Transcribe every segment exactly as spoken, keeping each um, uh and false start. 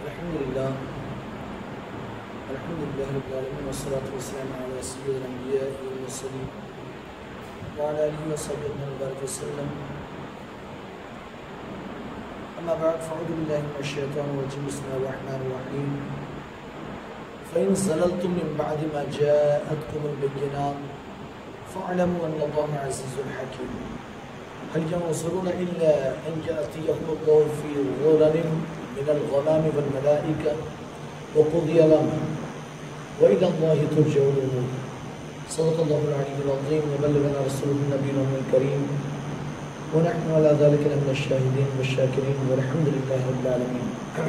الحمد لله الحمد لله رب العالمين والصلاة والسلام على سيد الأنبياء والمرسلين وعلى آله وصحبه وبارك وسلم. أما بعد فأعوذ بالله من الشيطان الرجيم. بسم الله الرحمن الرحيم. فإن زللتم من بعد ما جاءتكم البينات فاعلموا أن الله عزيز حكيم. هل ينظرون إلا أن يأتيهم الله في ظلل من الغمام والملائكة وقضي الأمر وإلى الله ترجع الأمور. صدق الله العلي العظيم وبلغنا رسوله النبي الكريم ونحن على ذلك من الشاهدين والشاكرين والحمد لله رب العالمين.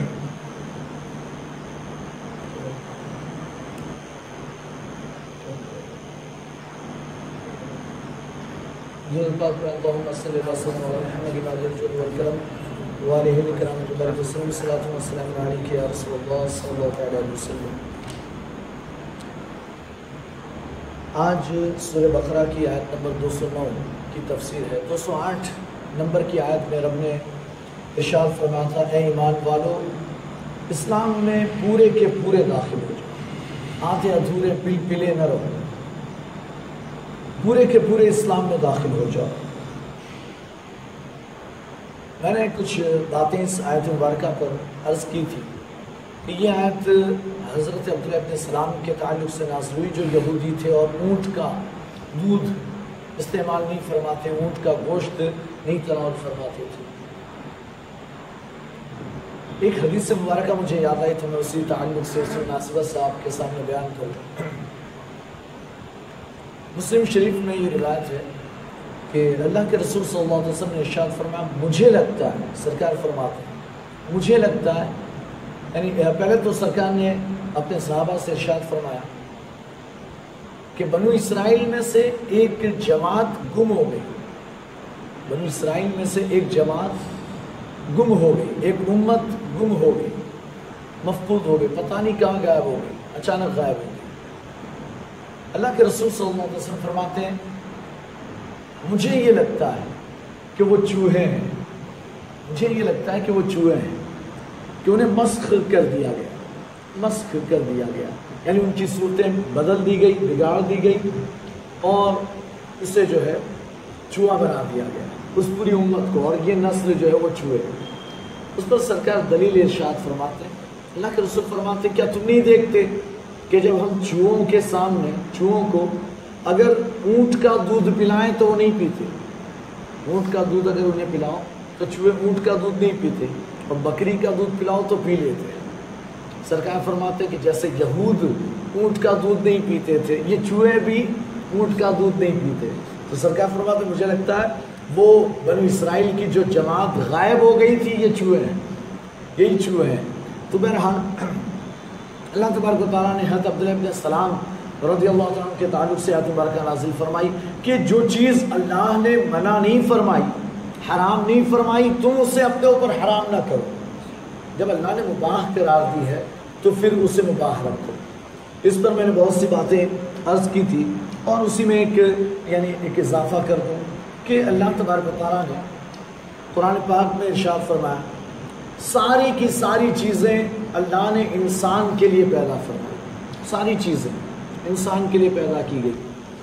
اللهم صل وسلم على محمد وعلى آله والكرم وعليه الكرام وبارك وسلم. الصلاة والسلام عليك يا رسول الله صلی اللہ علیہ وسلم. آج سورہ بقرہ کی آیت نمبر دو سو نو کی تفسیر ہے. دو سو آٹھ نمبر کی آیت میں رب نے ارشاد فرمایا تھا اے ایمان والو اسلام میں پورے کے پورے داخل ہو جاؤ, آدھے ادھورے پل پلے نہ رہو, پورے کے پورے اسلام میں داخل ہو جاؤ. میں نے کچھ باتیں اس آیت مبارکہ پر عرض کی تھی کہ یہ آیت حضرت عبداللہ ابن سلام کے تعلق سے نازل ہوئی جو یہودی تھے اور اونٹ کا دودھ استعمال نہیں فرماتے, اونٹ کا گوشت نہیں تناول فرماتے تھے. ایک حدیث مبارکہ مجھے یاد آئی تو میں اسی تعلق سے اس مناسبت سے آپ کے سامنے بیان کروں. مسلم شریف میں یہ روایت ہے کہ اللہ کے رسول صلی اللہ علیہ وسلم نے ارشاد فرمایا مجھے لگتا ہے, سرکار فرماتے ہیں مجھے لگتا ہے, یعنی پہلے تو سرکار نے اپنے صحابہ سے ارشاد فرمایا کہ بنو اسرائیل میں سے ایک جماعت گم ہو گئی, بنو اسرائیل میں سے ایک جماعت گم ہو گئی, ایک امت گم ہو گئی, مفقود ہو گئی, پتہ نہیں کہاں غائب ہو گئی, اچانک غائب ہو گئی. اللہ کے رسول صلی اللہ علیہ وسلم فرماتے ہیں مجھے یہ لگتا ہے کہ وہ چوہے ہیں, مجھے یہ لگتا ہے کہ وہ چوہے ہیں کہ انہیں مسخ کر دیا گیا, مسخ کر دیا گیا یعنی ان کی صورتیں بدل دی گئی, بگاڑ دی گئی اور اسے جو ہے چوہا بنا دیا گیا اس پوری امت کو, اور یہ نسل جو ہے وہ چوہے. اس پر سرکار دلیل ارشاد فرماتے ہیں, اللہ کے رسول فرماتے ہیں کیا تم نہیں دیکھتے کہ جب ہم چوہوں کے سامنے چوہوں کو اگر اونٹ کا دودھ پلائیں تو وہ نہیں پیتے, اونٹ کا دودھ اگر انہیں پلاؤ تو چوہے اونٹ کا دودھ نہیں پیتے, اور بکری کا دودھ پلاؤ تو پی لیتے. سرکار فرماتے ہیں کہ جیسے یہود اونٹ کا دودھ نہیں پیتے تھے یہ چوہے بھی اونٹ کا دودھ نہیں پیتے. تو سرکار فرماتے ہیں مجھے لگتا ہے وہ بنو اسرائیل کی جو جماعت غائب ہو گئی تھی یہ چوہے ہیں, یہی چوہے ہیں. تو بہرحال اللہ تبارک و تعالیٰ نے حضرت عبداللہ ابن سلام رضی اللہ عنہ کے تعلق سے آیت مبارکہ نازل فرمائی کہ جو چیز اللہ نے منع نہیں فرمائی, حرام نہیں فرمائی, تم اسے اپنے اوپر حرام نہ کرو. جب اللہ نے مباح قرار دی ہے تو پھر اسے مباح رکھو. اس پر میں نے بہت سی باتیں عرض کی تھی اور اسی میں ایک یعنی ایک اضافہ کر دوں کہ اللہ تبارک و تعالیٰ نے قرآن پاک میں ارشاد فرمایا ساری کی ساری چیزیں اللہ نے انسان کے لیے پیدا فرمائی, ساری چیزیں انسان کے لیے پیدا کی گئی.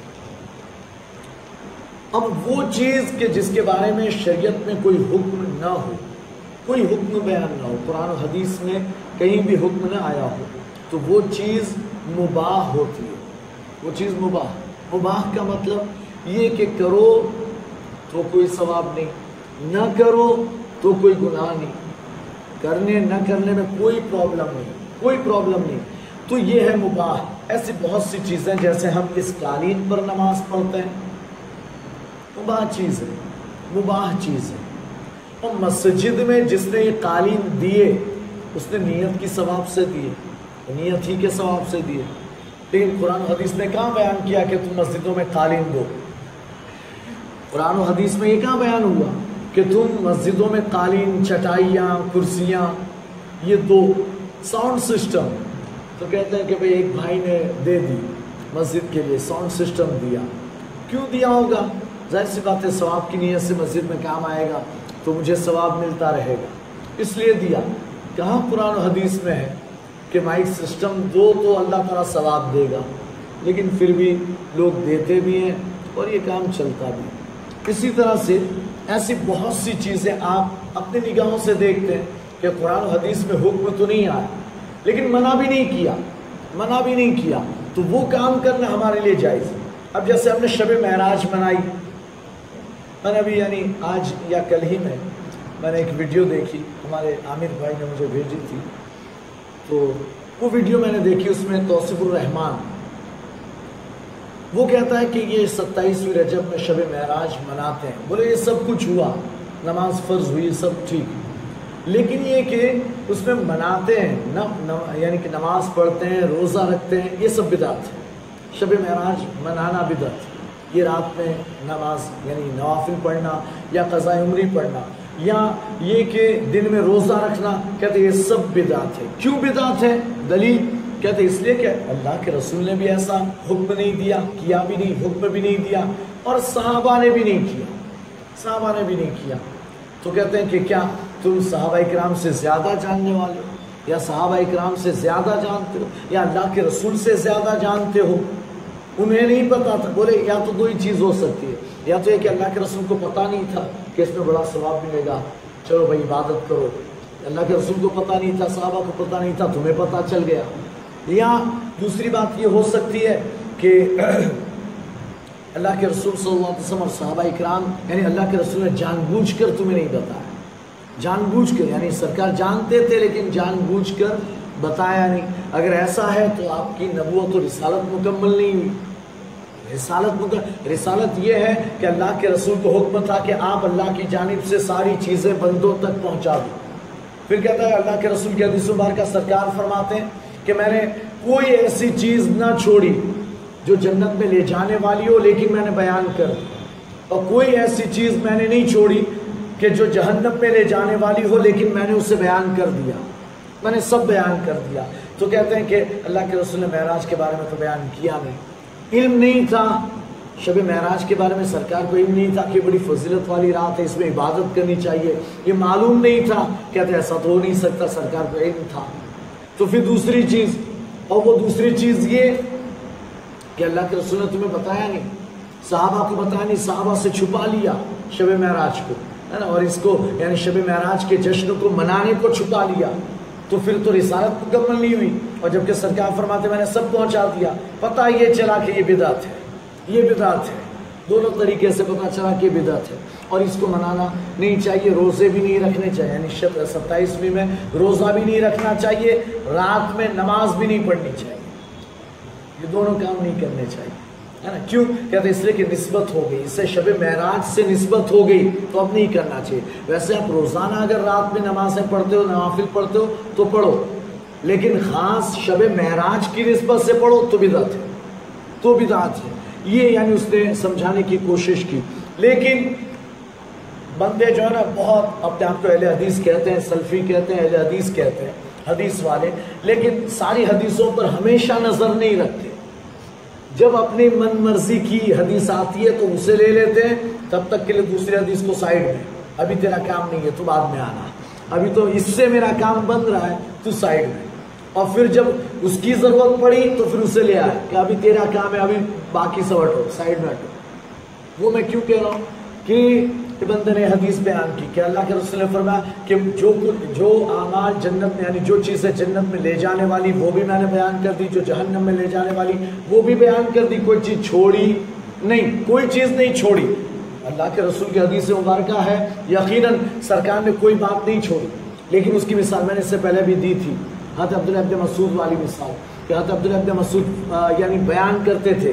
اب وہ چیز کہ جس کے بارے میں شریعت میں کوئی حکم نہ ہو, کوئی حکم بیان نہ ہو, قرآن و حدیث میں کہیں بھی حکم نہ آیا ہو, تو وہ چیز مباح ہوتی ہے. وہ چیز مباح, مباح کا مطلب یہ کہ کرو تو کوئی ثواب نہیں, نہ کرو تو کوئی گناہ نہیں, کرنے نہ کرنے میں کوئی پرابلم نہیں, کوئی پرابلم نہیں. تو یہ ہے مباح. ایسی بہت سی چیزیں جیسے ہم اس قالین پر نماز پڑھتے ہیں, مباح چیز ہے, مباح چیز ہے. اور مسجد میں جس نے یہ قالین دیے اس نے نیت کی ثواب سے دیے, نیت ہی کے ثواب سے دیے. لیکن قرآن و حدیث نے کہاں بیان کیا کہ تم مسجدوں میں قالین دو؟ قرآن و حدیث میں یہ کہاں بیان ہوا کہ تم مسجدوں میں قالین, چٹائیاں, کرسیاں یہ دو؟ ساؤنڈ سسٹم تو کہتے ہیں کہ بھئی ایک بھائی نے دے دی مسجد کے لیے, ساؤنڈ سسٹم دیا. کیوں دیا ہوگا؟ ظاہر سی بات ہے ثواب کی نیت سے مسجد میں کام آئے گا تو مجھے ثواب ملتا رہے گا, اس لیے دیا. کہاں قرآن و حدیث میں ہے کہ مائک سسٹم دو تو اللہ تعالیٰ ثواب دے گا، لیکن پھر بھی لوگ دیتے بھی ہیں اور یہ کام چلتا بھی ہے۔ اسی طرح سے ایسی بہت سی چیزیں آپ اپنی نگاہوں سے دیکھتے ہیں کہ قرآن و حدیث میں حکم تو نہیں آیا لیکن منع بھی نہیں کیا منع بھی نہیں کیا تو وہ کام کرنا ہمارے لیے جائز ہے۔ اب جیسے ہم نے شب معراج منائی، میں نے ابھی یعنی آج یا کل ہی میں میں نے ایک ویڈیو دیکھی، ہمارے عامر بھائی نے مجھے بھیجی تھی، تو وہ ویڈیو میں نے دیکھی، اس میں توصیف الرحمان وہ کہتا ہے کہ یہ ستائیسویں رجب میں شب معراج مناتے ہیں۔ بولے یہ سب کچھ ہوا، نماز فرض ہوئی، سب ٹھیک، لیکن یہ کہ اس میں مناتے ہیں نہ یعنی کہ نماز پڑھتے ہیں، روزہ رکھتے ہیں، یہ سب بدعت ہے۔ شب معراج منانا بدعت ہے، یہ رات میں نماز یعنی نوافل پڑھنا یا قضاء عمری پڑھنا یا یہ کہ دن میں روزہ رکھنا، کہتے ہیں یہ سب بدعت ہے۔ کیوں بدعت ہے؟ دلیل کہتے اس لیے کہ اللہ کے رسول نے بھی ایسا حکم نہیں دیا، کیا بھی نہیں، حکم بھی نہیں دیا، اور صحابہ نے بھی نہیں کیا صحابہ نے بھی نہیں کیا تو کہتے ہیں کہ کیا تم صحابہ اکرام سے زیادہ جاننے والے ہو، یا صحابہ اکرام سے زیادہ جانتے ہو، یا اللہ کے رسول سے زیادہ جانتے ہو؟ انہیں نہیں پتا تھا۔ بولے یا تو دو ہی چیز ہو سکتی ہے، یا تو یہ کہ اللہ کے رسول کو پتا نہیں تھا کہ اس میں بڑا ثواب ملے گا، چلو بھائی عبادت کرو، اللہ کے رسول کو پتا نہیں تھا، صحابہ کو پتا نہیں تھا، تمہیں پتا چل گیا۔ یا دوسری بات یہ ہو سکتی ہے کہ اللہ کے رسول صلی اللہ علیہ وسلم اور صحابہ اکرام یعنی اللہ کے رسول نے جان بوجھ کر تمہیں نہیں بتایا، جان بوجھ کر، یعنی سرکار جانتے تھے لیکن جان بوجھ کر بتایا نہیں۔ اگر ایسا ہے تو آپ کی نبوت و رسالت مکمل نہیں ہوئی۔ رسالت مکمل رسالت یہ ہے کہ اللہ کے رسول کو حکم تھا کہ آپ اللہ کی جانب سے ساری چیزیں بندوں تک پہنچا دیں۔ پھر کہتا ہے اللہ کے رسول کی حدیث مبارکہ سرکار فرماتے ہیں کہ میں نے کوئی ایسی چیز نہ چھوڑی جو جنت میں لے جانے والی ہو لیکن میں نے بیان کر دی، اور کوئی ایسی چیز میں نے نہیں چھوڑی کہ جو جہنم میں لے جانے والی ہو لیکن میں نے اسے بیان کر دیا، میں نے سب بیان کر دیا۔ تو کہتے ہیں کہ اللہ کے رسول نے معراج کے بارے میں تو بیان کیا نہیں، علم نہیں تھا شب معراج کے بارے میں، سرکار کو علم نہیں تھا کہ بڑی فضیلت والی رات ہے، اس میں عبادت کرنی چاہیے، یہ معلوم نہیں تھا۔ کہتے ایسا تو ہو نہیں سکتا، سرکار کو علم تھا۔ تو پھر دوسری چیز، اور وہ دوسری چیز یہ کہ اللہ کے رسول نے تمہیں بتایا نہیں، صحابہ کو بتایا نہیں، صحابہ سے چھپا لیا شب معراج کو، ہے نا، اور اس کو یعنی شب معراج کے جشن کو منانے کو چھپا لیا، تو پھر تو رسالت مکمل نہیں ہوئی۔ اور جبکہ سرکار فرماتے میں نے سب پہنچا دیا، پتہ یہ چلا کہ یہ بدعت ہے، یہ بدعت ہے، دونوں طریقے سے پتہ چلا کہ یہ بدعت ہے، اور اس کو منانا نہیں چاہیے۔ روزے بھی نہیں رکھنے چاہیے، یعنی شب ستائیسویں میں روزہ بھی نہیں رکھنا چاہیے، رات میں نماز بھی نہیں پڑھنی چاہیے، یہ دونوں کام نہیں کرنے چاہیے، ہے نا۔ کیوں کہتے اس لیے کہ نسبت ہو گئی، اس سے شب معراج سے نسبت ہو گئی تو اب نہیں کرنا چاہیے۔ ویسے آپ روزانہ اگر رات میں نمازیں پڑھتے ہو، نوافل پڑھتے ہو تو پڑھو، لیکن خاص شب معراج کی نسبت سے پڑھو تو بدعت ہے، تو بدعت ہے۔ یہ یعنی اس نے سمجھانے کی کوشش کی، لیکن بندے جو ہے نا بہت اپنے آپ کو اہل حدیث کہتے ہیں، سلفی کہتے ہیں، اہل حدیث کہتے ہیں، حدیث والے، لیکن ساری حدیثوں پر ہمیشہ نظر نہیں رکھتے۔ جب اپنی من مرضی کی حدیث آتی ہے تو اسے لے لیتے ہیں، تب تک کے لیے دوسری حدیث کو سائڈ میں، ابھی تیرا کام نہیں ہے تو بعد میں آنا، ابھی تو اس سے میرا کام بن رہا ہے تو سائڈ میں، اور پھر جب اس کی ضرورت پڑی تو پھر اسے لے آئے کہ ابھی تیرا کام ہے، ابھی باقی سب ہٹو، سائڈ میں ہٹو۔ وہ میں کیوں کہہ رہا ہوں کہ بندے نے حدیث بیان کی کہ اللہ کے رسول نے فرمایا کہ جو جو اعمال جنت میں یعنی جو چیزیں جنت میں لے جانے والی وہ بھی میں نے بیان کر دی، جو جہنم میں لے جانے والی وہ بھی بیان کر دی، کوئی چیز چھوڑی نہیں، کوئی چیز نہیں چھوڑی۔ اللہ کے رسول کی حدیث مبارکہ ہے، یقیناً سرکار نے کوئی بات نہیں چھوڑی، لیکن اس کی مثال میں نے اس سے پہلے بھی دی تھی، حضرت عبداللہ ابن مسعود والی مثال، کہ حضرت عبداللہ ابن مسعود یعنی بیان کرتے تھے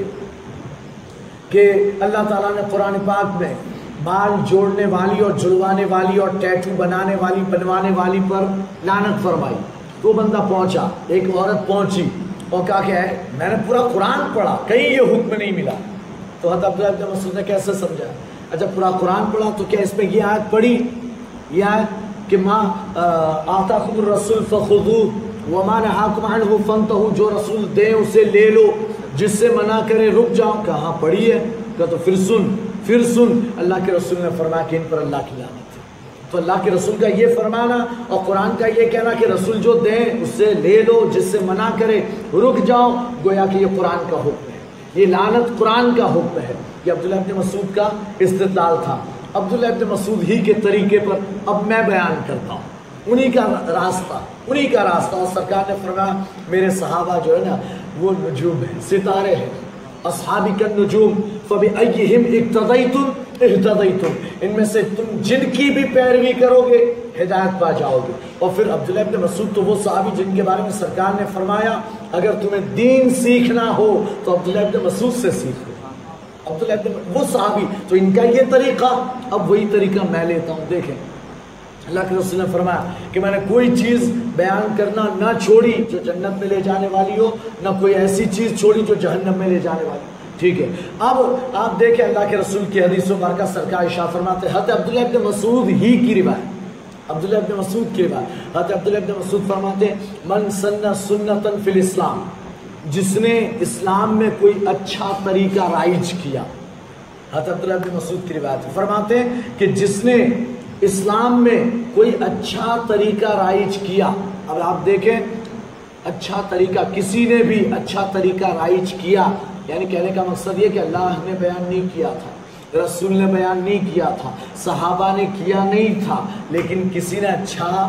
کہ اللہ تعالیٰ نے قرآن پاک میں بال جوڑنے والی اور جڑوانے والی اور ٹیٹو بنانے والی بنوانے والی پر لعنت فرمائی۔ تو بندہ پہنچا، ایک عورت پہنچی اور کہا کہ ہے میں نے پورا قرآن پڑھا، کہیں یہ حکم نہیں ملا۔ تو حضرت عبداللہ ابن مسعود نے کیسے سمجھا؟ اچھا پورا قرآن پڑھا تو کیا اس میں یہ آیت پڑھی، یہ آیت کہ ما آتاکم الرسول فخذوہ وما نہاکم عنہ فانتہوا، جو رسول دیں اسے لے لو، جس سے منع کرے رک جاؤ۔ کہاں پڑھی ہے؟ کہ تو پھر سن پھر سن اللہ کے رسول نے فرمایا کہ ان پر اللہ کی لعنت ہے، تو اللہ کے رسول کا یہ فرمانا اور قرآن کا یہ کہنا کہ رسول جو دیں اس سے لے لو، جس سے منع کرے رک جاؤ، گویا کہ یہ قرآن کا حکم ہے، یہ لعنت قرآن کا حکم ہے۔ یہ عبداللہ ابن مسعود کا استدلال تھا۔ عبداللہ ابن مسعود ہی کے طریقے پر اب میں بیان کرتا ہوں، انہی کا راستہ انہی کا راستہ اور سرکار نے فرمایا میرے صحابہ جو ہے نا وہ نجوم ہیں، ستارے ہیں، اصحابی کا نجوم فبأیہم اقتدیتم اہتدیتم، ان میں سے تم جن کی بھی پیروی کرو گے ہدایت پا جاؤ گے۔ اور پھر عبداللہ ابن مسعود تو وہ صحابی جن کے بارے میں سرکار نے فرمایا اگر تمہیں دین سیکھنا ہو تو عبداللہ ابن مسعود سے سیکھو، عبداللہ ابن وہ صحابی، تو ان کا یہ طریقہ، اب وہی طریقہ میں لیتا ہوں۔ دیکھیں اللہ کے رسول نے فرمایا کہ میں نے کوئی چیز بیان کرنا نہ چھوڑی جو جنت میں لے جانے والی ہو، نہ کوئی ایسی چیز چھوڑی جو جہنم میں لے جانے والی ہو، ٹھیک ہے۔ اب آپ دیکھیں اللہ کے رسول کی حدیث مبارکہ سرکار ارشاد فرماتے ہیں، حضرت عبداللہ ابن مسعود ہی کی روایت، عبداللہ ابن مسعود کی روایت، حضرت عبداللہ ابن مسعود فرماتے ہیں من سن سنتا فی الاسلام، جس نے اسلام میں کوئی اچھا طریقہ رائج کیا، حضرت عبداللہ ابن مسعود کی روایت فرماتے ہیں کہ جس نے اسلام میں کوئی اچھا طریقہ رائج کیا۔ اب آپ دیکھیں اچھا طریقہ، کسی نے بھی اچھا طریقہ رائج کیا، یعنی کہنے کا مقصد یہ کہ اللہ نے بیان نہیں کیا تھا، رسول نے بیان نہیں کیا تھا، صحابہ نے کیا نہیں تھا، لیکن کسی نے اچھا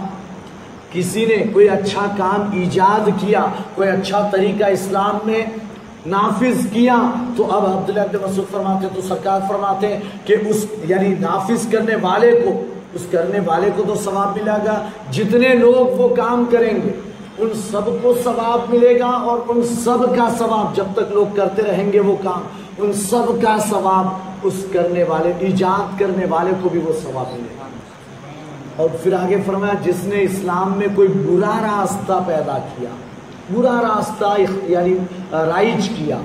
کسی نے کوئی اچھا کام ایجاد کیا، کوئی اچھا طریقہ اسلام میں نافذ کیا، تو اب عبداللہ ابن مسعود فرماتے ہیں، تو سرکار فرماتے ہیں کہ اس یعنی نافذ کرنے والے کو، اس کرنے والے کو تو ثواب ملے گا، جتنے لوگ وہ کام کریں گے ان سب کو ثواب ملے گا، اور ان سب کا ثواب جب تک لوگ کرتے رہیں گے وہ کام، ان سب کا ثواب اس کرنے والے، ایجاد کرنے والے کو بھی وہ ثواب ملے گا۔ اور پھر آگے فرمایا جس نے اسلام میں کوئی برا راستہ پیدا کیا، برا راستہ یعنی رائج کیا،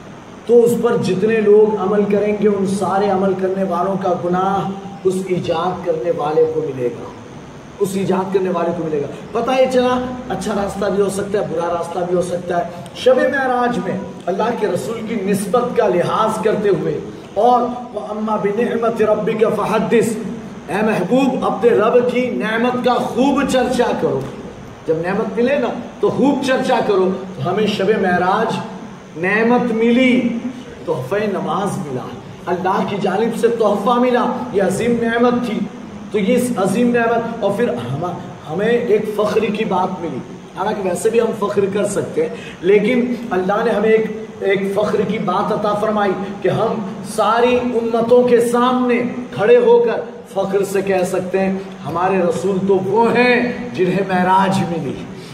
تو اس پر جتنے لوگ عمل کریں گے ان سارے عمل کرنے والوں کا گناہ اس ایجاد کرنے والے کو ملے گا، اس ایجاد کرنے والے کو ملے گا۔ پتہ یہ چلا اچھا راستہ بھی ہو سکتا ہے، برا راستہ بھی ہو سکتا ہے۔ شب معراج میں اللہ کے رسول کی نسبت کا لحاظ کرتے ہوئے اور وَأَمَّا بِنِعْمَةِ رَبِّكَ فَحَدِّثْ، اے محبوب اپنے رب کی نعمت کا خوب چرچا کرو، جب نعمت ملے نا تو خوب چرچا کرو۔ تو ہمیں شب معراج نعمت ملی، تحفہ نماز ملا، اللہ کی جانب سے تحفہ ملا، یہ عظیم نعمت تھی، تو یہ عظیم نعمت، اور پھر ہمیں ایک فخر کی بات ملی، حالانکہ ویسے بھی ہم فخر کر سکتے ہیں، لیکن اللہ نے ہمیں ایک ایک فخر کی بات عطا فرمائی کہ ہم ساری امتوں کے سامنے کھڑے ہو کر فخر سے کہہ سکتے ہیں ہمارے رسول تو وہ ہیں جنہیں معراج ملی،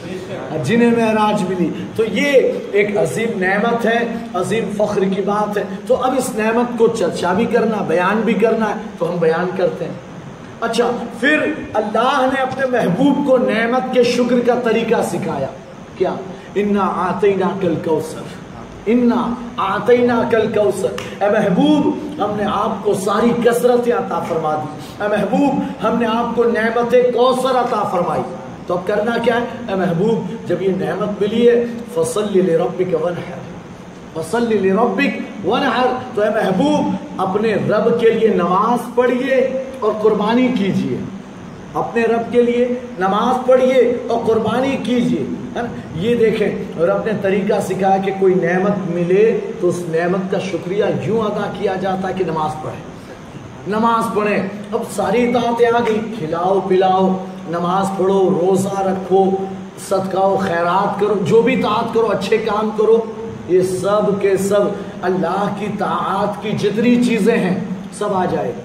جنہیں معراج ملی۔ تو یہ ایک عظیم نعمت ہے، عظیم فخر کی بات ہے۔ تو اب اس نعمت کو چرچا بھی کرنا، بیان بھی کرنا ہے، تو ہم بیان کرتے ہیں۔ اچھا، پھر اللہ نے اپنے محبوب کو نعمت کے شکر کا طریقہ سکھایا، کیا؟ اِنَّا أَعْطَيْنَاكَ الْكَوْثَرَ، اِنَّا أَعْطَيْنَاكَ الْكَوْثَرَ، اے محبوب ہم نے آپ کو ساری کثرتیں عطا فرما دی، اے محبوب ہم نے آپ کو نعمت کوثر عطا فرمائی۔ تو اب کرنا کیا ہے؟ اے محبوب جب یہ نعمت ملی ہے فَصَلِّ لِرَبِّكَ وَانْحَرْ، فَصَلِّ لِرَبِّكَ وَانْحَرْ، تو اے محبوب اپنے رب کے لیے نماز پڑھیے اور قربانی کیجئے، اپنے رب کے لیے نماز پڑھیے اور قربانی کیجئے۔ یہ دیکھیں رب نے طریقہ سکھایا کہ کوئی نعمت ملے تو اس نعمت کا شکریہ یوں ادا کیا جاتا ہے کہ نماز پڑھیں، نماز پڑھیں۔ اب ساری اطاعتیں آ گئی، کھلاؤ پلاؤ، نماز پڑھو، روزہ رکھو، صدقہ و خیرات کرو، جو بھی طاعت کرو، اچھے کام کرو، یہ سب کے سب اللہ کی طاعت کی جتنی چیزیں ہیں سب آ جائے۔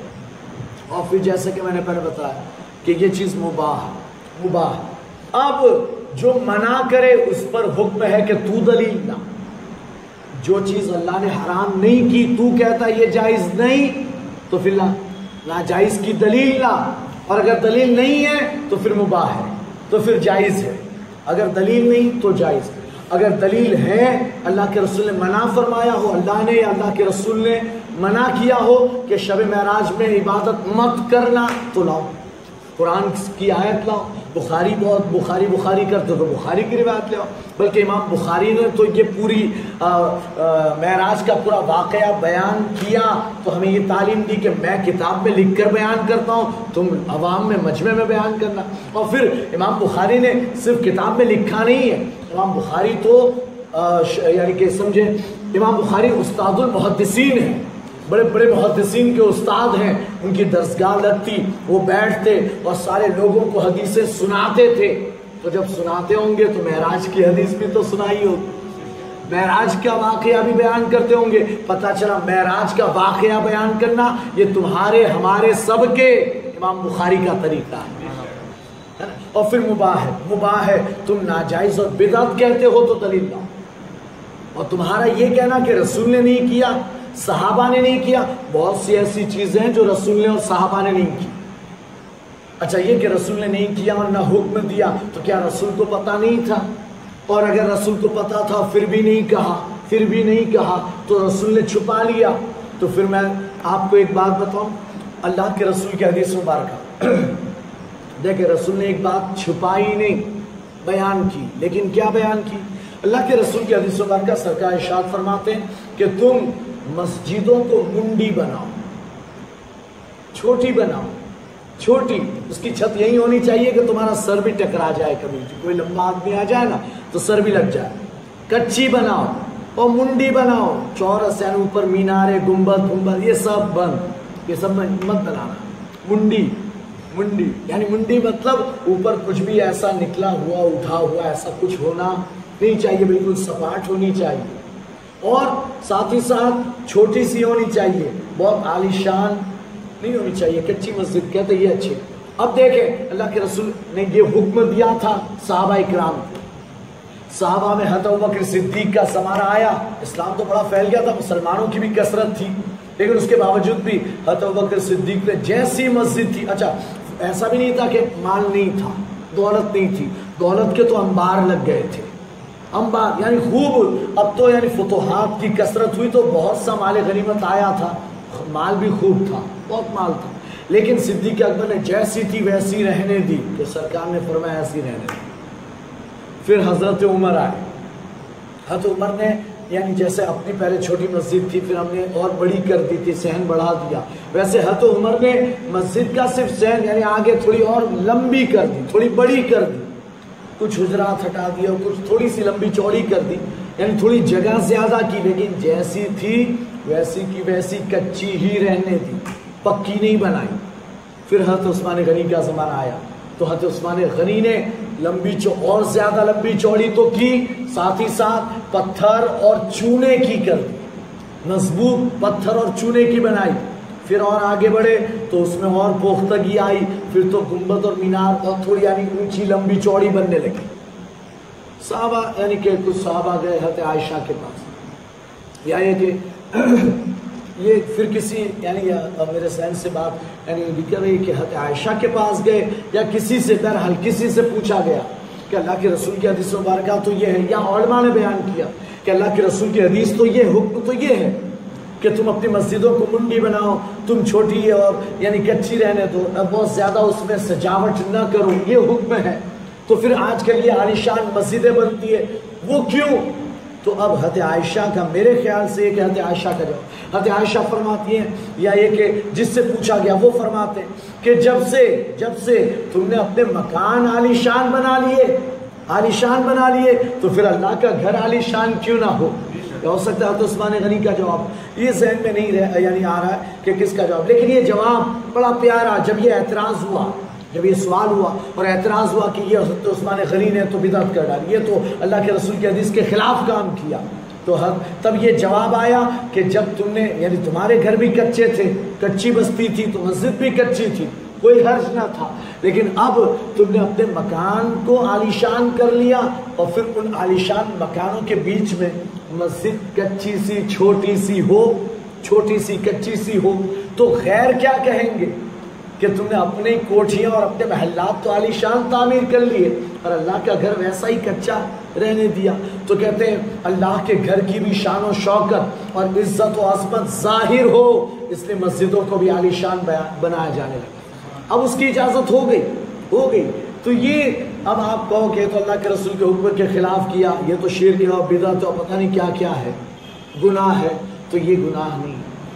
اور پھر جیسے کہ میں نے پہلے بتایا کہ یہ چیز مباح مباح اب جو منع کرے اس پر حکم ہے کہ تو دلیل لا، جو چیز اللہ نے حرام نہیں کی تو کہتا ہے یہ جائز نہیں، تو پھر ناجائز کی دلیل لا، اور اگر دلیل نہیں ہے تو پھر مباح ہے، تو پھر جائز ہے، اگر دلیل نہیں تو جائز ہے۔ اگر دلیل ہے، اللہ کے رسول نے منع فرمایا ہو، اللہ نے یا اللہ کے رسول نے منع کیا ہو کہ شب معراج میں عبادت مت کرنا، تو لاؤ، قرآن کی آیت لاؤ، بخاری بہت بخاری بخاری کرتے تو بخاری کی روایت لاؤ، بلکہ امام بخاری نے تو یہ پوری معراج کا پورا واقعہ بیان کیا، تو ہمیں یہ تعلیم دی کہ میں کتاب میں لکھ کر بیان کرتا ہوں، تم عوام میں مجمع میں بیان کرنا۔ اور پھر امام بخاری نے صرف کتاب میں لکھا نہیں ہے، امام بخاری تو یعنی کہ سمجھے امام بخاری استاد المحدثین ہیں، بڑے بڑے محدثین کے استاد ہیں، ان کی درسگاہ لگتی، وہ بیٹھتے اور سارے لوگوں کو حدیثیں سناتے تھے، تو جب سناتے ہوں گے تو معراج کی حدیث بھی تو سنائی ہوگی، معراج کا واقعہ بھی بیان کرتے ہوں گے، پتہ چلا معراج کا واقعہ بیان کرنا یہ تمہارے ہمارے سب کے امام بخاری کا طریقہ ہے۔ اور پھر مباح ہے، مباح ہے تم ناجائز اور بدعت کہتے ہو تو دلیل لاؤ، اور تمہارا یہ کہنا کہ رسول نے نہیں کیا، صحابہ نے نہیں کیا، بہت سی ایسی چیزیں ہیں جو رسول نے اور صحابہ نے نہیں کی۔ اچھا یہ کہ رسول نے نہیں کیا اور نہ حکم دیا، تو کیا رسول کو پتہ نہیں تھا؟ اور اگر رسول کو پتہ تھا پھر بھی نہیں کہا، پھر بھی نہیں کہا تو رسول نے چھپا لیا۔ تو پھر میں آپ کو ایک بات بتاؤں، اللہ کے رسول کی حدیث مبارکہ دیکھیں، رسول نے ایک بات چھپائی نہیں، بیان کی، لیکن کیا بیان کی؟ اللہ کے رسول کی حدیث مبارکہ سرکار ارشاد فرماتے ہیں کہ تم مسجدوں کو منڈی بناؤ، چھوٹی بناؤ، چھوٹی، اس کی چھت یہی ہونی چاہیے کہ تمہارا سر بھی ٹکرا جائے، کبھی کوئی لمبا آدمی آ جائے نا تو سر بھی لگ جائے، کچی بناؤ اور منڈی بناؤ، چورس یعنی اوپر مینارے گنبد گنبد یہ سب بند، یہ سب مت بنانا، منڈی منڈی یعنی منڈی مطلب اوپر کچھ بھی ایسا نکلا ہوا اٹھا ہوا ایسا کچھ ہونا نہیں چاہیے، بالکل سپاٹ ہونی چاہیے، اور ساتھ ہی ساتھ چھوٹی سی ہونی چاہیے، بہت عالیشان نہیں ہونی چاہیے، کچی مسجد کہتے یہ اچھے۔ اب دیکھیں اللہ کے رسول نے یہ حکم دیا تھا صحابہ اکرام، صحابہ میں حضرت ابوبکر صدیق کا زمانہ آیا، اسلام تو بڑا پھیل گیا تھا، مسلمانوں کی بھی کثرت تھی، لیکن اس کے باوجود بھی حضرت ابوبکر صدیق نے جیسی مسجد تھی، اچھا ایسا بھی نہیں تھا کہ مال نہیں تھا، دولت نہیں تھی، دولت کے تو انبار لگ گئے تھے، انبار یعنی خوب، اب تو یعنی فتوحات کی کثرت ہوئی تو بہت سا مال غنیمت آیا تھا، مال بھی خوب تھا، بہت مال تھا، لیکن صدیق اکبر نے جیسی تھی ویسی رہنے دی، تو سرکار نے فرمایا ایسی رہنے دی۔ پھر حضرت عمر آئے، حضرت عمر نے یعنی جیسے اپنی پہلے چھوٹی مسجد تھی، پھر ہم نے اور بڑی کر دی تھی، صحن بڑھا دیا، ویسے حضرت عمر نے مسجد کا صرف صحن یعنی آگے تھوڑی اور لمبی کر دی، تھوڑی بڑی کر دی، کچھ حجرات ہٹا دیا، کچھ تھوڑی سی لمبی چوڑی کر دی، یعنی تھوڑی جگہ زیادہ کی، لیکن جیسی تھی ویسی کی ویسی کچی ہی رہنے دی، پکی نہیں بنائی۔ پھر حضرت عثمان غنی کا زمانہ آیا، تو حضرت عثمان غنی نے لمبی چو اور زیادہ لمبی چوڑی تو کی، ساتھ ہی ساتھ پتھر اور چونے کی کر دی، مضبوط پتھر اور چونے کی بنائی۔ پھر اور آگے بڑھے تو اس میں اور پختگی آئی، پھر تو گنبد اور مینار اور تھوڑی یعنی اونچی لمبی چوڑی بننے لگی۔ صحابہ یعنی کہ کچھ صحابہ گئے حضرت عائشہ کے پاس، یا یہ کہ یہ پھر کسی یعنی میرے ذہن سے بات یعنی نکل رہی کہ حضرت عائشہ کے پاس گئے یا کسی سے بہرحال کسی سے پوچھا گیا کہ اللہ کے رسول کی حدیث مبارکہ تو یہ ہے، یا علماء نے بیان کیا کہ اللہ کے رسول کی حدیث تو یہ حکم تو یہ ہے کہ تم اپنی مسجدوں کو منڈی بناؤ، تم چھوٹی اور یعنی کچی رہنے دو، بہت زیادہ اس میں سجاوٹ نہ کرو، یہ حکم ہے۔ تو پھر آج کل یہ عالیشان مسجدیں بنتی ہے، وہ کیوں؟ تو اب حضرت عائشہ کا میرے خیال سے یہ کہ حضرت عائشہ کا جواب، حضرت عائشہ فرماتی ہیں یا یہ کہ جس سے پوچھا گیا وہ فرماتے ہیں کہ جب سے جب سے تم نے اپنے مکان عالیشان بنا لیے عالیشان بنا لیے تو پھر اللہ کا گھر عالیشان کیوں نہ ہو؟ ہو سکتا ہے تو عثمان غنی کا جواب یہ ذہن میں نہیں رہ یعنی آ رہا ہے کہ کس کا جواب، لیکن یہ جواب بڑا پیارا، جب یہ اعتراض ہوا، جب یہ سوال ہوا اور اعتراض ہوا کہ یہ حضرت عثمان غنی نے تو بدعت کر ڈالی، یہ تو اللہ کے رسول کی حدیث کے خلاف کام کیا، تو تب یہ جواب آیا کہ جب تم نے یعنی تمہارے گھر بھی کچے تھے، کچی بستی تھی، تو مسجد بھی کچی تھی، کوئی حرج نہ تھا، لیکن اب تم نے اپنے مکان کو عالیشان کر لیا اور پھر ان عالیشان مکانوں کے بیچ میں مسجد کچی سی چھوٹی سی ہو چھوٹی سی کچی سی ہو تو غیر کیا کہیں گے کہ تم نے اپنی کوٹھیاں اور اپنے محلات تو عالیشان تعمیر کر لیے اور اللہ کا گھر ویسا ہی کچا رہنے دیا۔ تو کہتے ہیں اللہ کے گھر کی بھی شان و شوکت اور عزت و عظمت ظاہر ہو، اس لیے مسجدوں کو بھی عالیشان بنایا جانے لگا۔ اب اس کی اجازت ہو گئی ہو گئی تو یہ اب آپ کہو کہ تو اللہ کے رسول کے حکم کے خلاف کیا، یہ تو شرک ہے اور بدعت اور پتہ نہیں کیا کیا ہے، گناہ ہے، تو یہ گناہ نہیں۔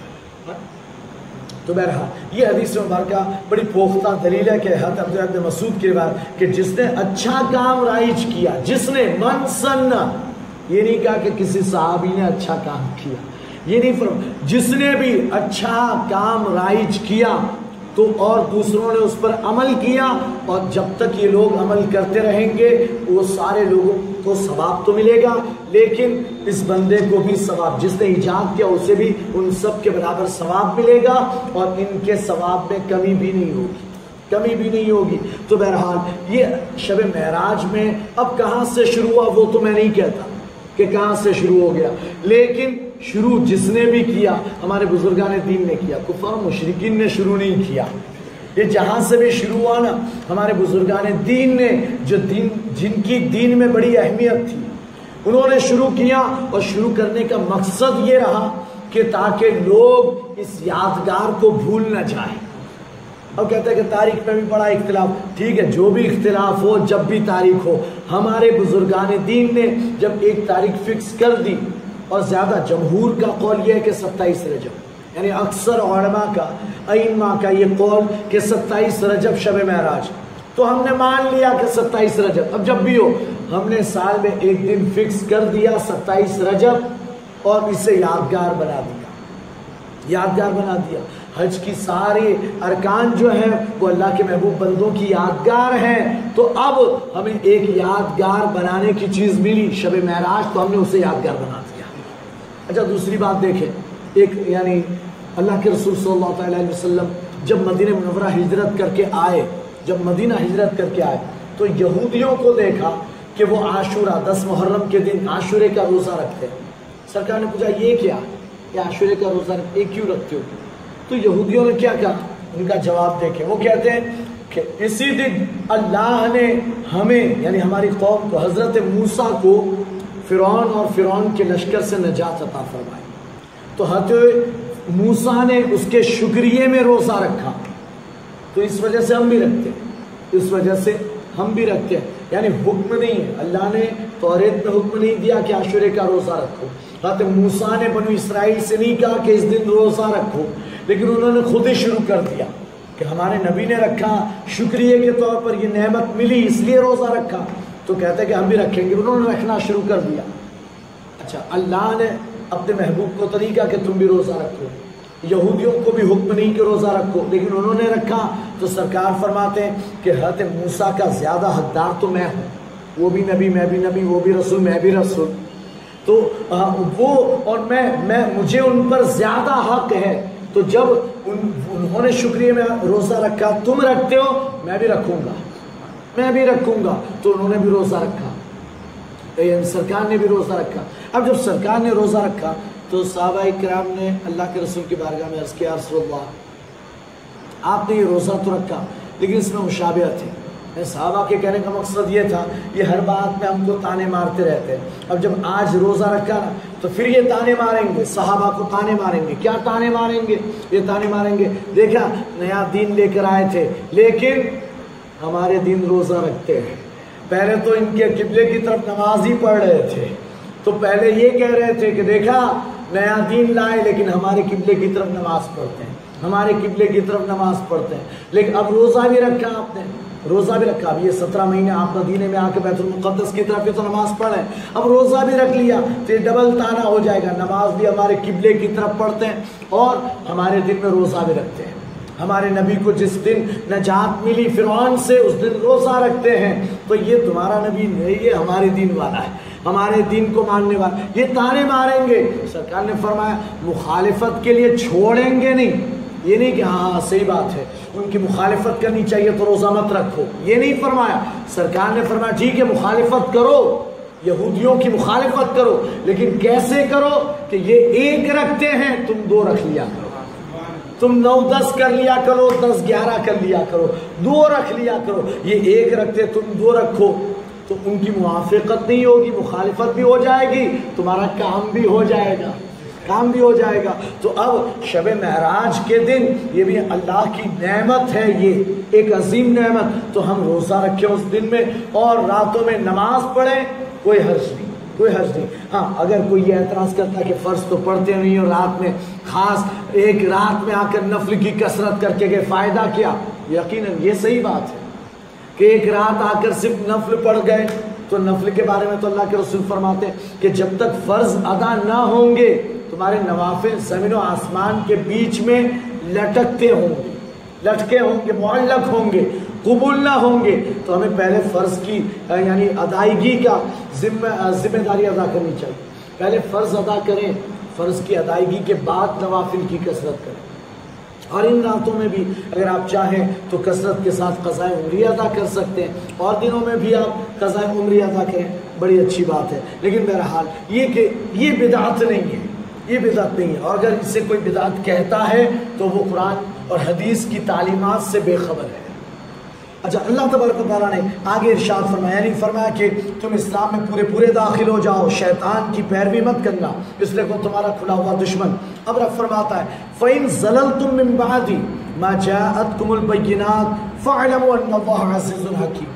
تو بہرحال یہ حدیث مبارکہ بڑی پختہ دلیل ہے کہ حضرت عبداللہ بن مسعود کی روایت کہ جس نے اچھا کام رائج کیا، جس نے من سن، یہ نہیں کہا کہ کسی صحابی نے اچھا کام کیا، یہ نہیں فرمایا، جس نے بھی اچھا کام رائج کیا تو اور دوسروں نے اس پر عمل کیا، اور جب تک یہ لوگ عمل کرتے رہیں گے وہ سارے لوگوں کو ثواب تو ملے گا، لیکن اس بندے کو بھی ثواب، جس نے ایجاد کیا اسے بھی ان سب کے برابر ثواب ملے گا، اور ان کے ثواب میں کمی بھی نہیں ہوگی کمی بھی نہیں ہوگی تو بہرحال یہ شب معراج میں اب کہاں سے شروع ہوا وہ تو میں نہیں کہتا کہ کہاں سے شروع ہو گیا، لیکن شروع جس نے بھی کیا ہمارے بزرگان دین نے کیا، کفار مشرکین نے شروع نہیں کیا، یہ جہاں سے بھی شروع ہوا نا ہمارے بزرگان دین نے، جو دین جن کی دین میں بڑی اہمیت تھی انہوں نے شروع کیا، اور شروع کرنے کا مقصد یہ رہا کہ تاکہ لوگ اس یادگار کو بھول نہ جائیں۔ اب کہتے ہیں کہ تاریخ میں بھی بڑا اختلاف، ٹھیک ہے جو بھی اختلاف ہو، جب بھی تاریخ ہو، ہمارے بزرگان دین نے جب ایک تاریخ فکس کر دی، اور زیادہ جمہور کا قول یہ ہے کہ ستائیس رجب، یعنی اکثر علماء کا ائمہ کا یہ قول کہ ستائیس رجب شب معراج، تو ہم نے مان لیا کہ ستائیس رجب، اب جب بھی ہو ہم نے سال میں ایک دن فکس کر دیا ستائیس رجب، اور اسے یادگار بنا دیا یادگار بنا دیا حج کی سارے ارکان جو ہیں وہ اللہ کے محبوب بندوں کی یادگار ہیں، تو اب ہمیں ایک یادگار بنانے کی چیز ملی شب معراج، تو ہم نے اسے یادگار بنا دیا۔ اچھا دوسری بات دیکھیں، ایک یعنی اللہ کے رسول صلی اللہ علیہ وسلم جب مدینہ منورہ ہجرت کر کے آئے جب مدینہ ہجرت کر کے آئے تو یہودیوں کو دیکھا کہ وہ عاشورہ دس محرم کے دن عاشورے کا روزہ رکھتے ہیں۔ سرکار نے پوچھا یہ کیا، یہ عاشورے کا روزہ رکھتے کیوں رکھتے ہو؟ تو یہودیوں نے کیا کہا، ان کا جواب دیکھیں، وہ کہتے ہیں کہ اسی دن اللہ نے ہمیں یعنی ہماری قوم کو، حضرت موسیٰ کو فرعون اور فرعون کے لشکر سے نجات عطا فرمائی، تو حضرت موسیٰ نے اس کے شکریہ میں روزہ رکھا، تو اس وجہ سے ہم بھی رکھتے ہیں اس وجہ سے ہم بھی رکھتے ہیں یعنی حکم نہیں ہے، اللہ نے توریت میں حکم نہیں دیا کہ عاشورے کا روزہ رکھو، حضرت موسیٰ نے بنو اسرائیل سے نہیں کہا کہ اس دن روزہ رکھو، لیکن انہوں نے خود ہی شروع کر دیا کہ ہمارے نبی نے رکھا، شکریہ کے طور پر یہ نعمت ملی اس لیے روزہ رکھا، تو کہتے ہیں کہ ہم بھی رکھیں گے، انہوں نے رکھنا شروع کر دیا۔ اچھا اللہ نے اپنے محبوب کو طریقہ کہ تم بھی روزہ رکھو، یہودیوں کو بھی حکم نہیں کہ روزہ رکھو، لیکن انہوں نے رکھا، تو سرکار فرماتے ہیں کہ حضرت موسیٰ کا زیادہ حقدار تو میں ہوں، وہ بھی نبی میں بھی نبی، وہ بھی رسول میں بھی رسول، تو وہ اور میں میں مجھے ان پر زیادہ حق ہے، تو جب ان انہوں نے شکریہ میں روزہ رکھا، تم رکھتے ہو میں بھی رکھوں گا میں بھی رکھوں گا تو انہوں نے بھی روزہ رکھا، سرکار نے بھی روزہ رکھا۔ اب جب سرکار نے روزہ رکھا تو صحابہ کرام نے اللہ کے رسول کی بارگاہ میں عرض کیا، رسول اللہ آپ نے یہ روزہ تو رکھا لیکن اس میں مشابہت ہے۔ صحابہ کے کہنے کا مقصد یہ تھا، یہ ہر بات میں ہم کو تانے مارتے رہتے ہیں، اب جب آج روزہ رکھا نا تو پھر یہ تانے ماریں گے، صحابہ کو تانے ماریں گے، کیا تانے ماریں گے؟ یہ تانے ماریں گے دیکھا نیا دین لے کر آئے تھے لیکن ہمارے دن روزہ رکھتے ہیں، پہلے تو ان کے قبلے کی طرف نماز ہی پڑھ رہے تھے، تو پہلے یہ کہہ رہے تھے کہ دیکھا نیا دین لائے لیکن ہمارے قبلے کی طرف نماز پڑھتے ہیں ہمارے قبلے کی طرف نماز پڑھتے ہیں لیکن اب روزہ بھی رکھا آپ نے روزہ بھی رکھا، اب یہ سترہ مہینے آپ مدینے میں آ کے بیت المقدس کی طرف تو نماز پڑھیں، اب روزہ بھی رکھ لیا تو یہ ڈبل تانا ہو جائے گا، نماز بھی ہمارے قبلے کی طرف پڑھتے ہیں اور ہمارے دن میں روزہ بھی رکھتے ہیں، ہمارے نبی کو جس دن نجات ملی فرعون سے اس دن روزہ رکھتے ہیں، تو یہ تمہارا نبی نہیں، یہ ہمارے دین والا ہے، ہمارے دین کو ماننے والا، یہ تانے ماریں گے۔ سرکار نے فرمایا مخالفت کے لیے چھوڑیں گے نہیں، یہ نہیں کہ ہاں صحیح بات ہے ان کی مخالفت کرنی چاہیے تو روزہ مت رکھو، یہ نہیں فرمایا، سرکار نے فرمایا ٹھیک ہے مخالفت کرو، یہودیوں کی مخالفت کرو لیکن کیسے کرو کہ یہ ایک رکھتے ہیں تم دو رکھ لیا کرو، تم نو دس کر لیا کرو، دس گیارہ کر لیا کرو، دو رکھ لیا کرو، یہ ایک رکھتے تم دو رکھو، تو ان کی موافقت نہیں ہوگی، مخالفت بھی ہو جائے گی، تمہارا کام بھی ہو جائے گا، کام بھی ہو جائے گا۔ تو اب شب معراج کے دن یہ بھی اللہ کی نعمت ہے، یہ ایک عظیم نعمت، تو ہم روزہ رکھیں اس دن میں اور راتوں میں نماز پڑھیں، کوئی حرج نہیں، کوئی حرج نہیں۔ ہاں اگر کوئی یہ اعتراض کرتا ہے کہ فرض تو پڑھتے نہیں اور رات میں خاص ایک رات میں آ کر نفل کی کثرت کر کے گئے، فائدہ کیا؟ یقیناً یہ صحیح بات ہے کہ ایک رات آ کر صرف نفل پڑھ گئے، تو نفل کے بارے میں تو اللہ کے رسول فرماتے ہیں کہ جب تک فرض ادا نہ ہوں گے تمہارے نوافل زمین و آسمان کے بیچ میں لٹکتے ہوں گے، لٹکے ہوں گے، معلق ہوں گے، قبول نہ ہوں گے۔ تو ہمیں پہلے فرض کی یعنی ادائیگی کا ذمہ ذمہ داری ادا کرنی چاہیے، پہلے فرض ادا کریں، فرض کی ادائیگی کے بعد نوافل کی کثرت کریں۔ اور ان راتوں میں بھی اگر آپ چاہیں تو کثرت کے ساتھ قضاء عمری ادا کر سکتے ہیں، اور دنوں میں بھی آپ قضاء عمری ادا کریں، بڑی اچھی بات ہے۔ لیکن بہرحال یہ کہ یہ بدعت نہیں ہے، یہ بدعت نہیں ہے، اور اگر اس سے کوئی بدعت کہتا ہے تو وہ قرآن اور حدیث کی تعلیمات سے بے خبر ہے۔ اچھا، اللہ تبارک و تعالیٰ نے آگے ارشاد فرمایا، یعنی فرمایا کہ تم اسلام میں پورے پورے داخل ہو جاؤ، شیطان کی پیروی مت کرنا، اس لیے کو تمہارا کھلا ہوا دشمن۔ اب رب فرماتا ہے فَإِن زَلَلْتُم مِّن بَعْدِ مَا جَاءَتْكُمُ الْبَيِّنَاتُ فَاعْلَمُوا أَنَّ اللَّهَ عَزِيزٌ حَكِيمٌ۔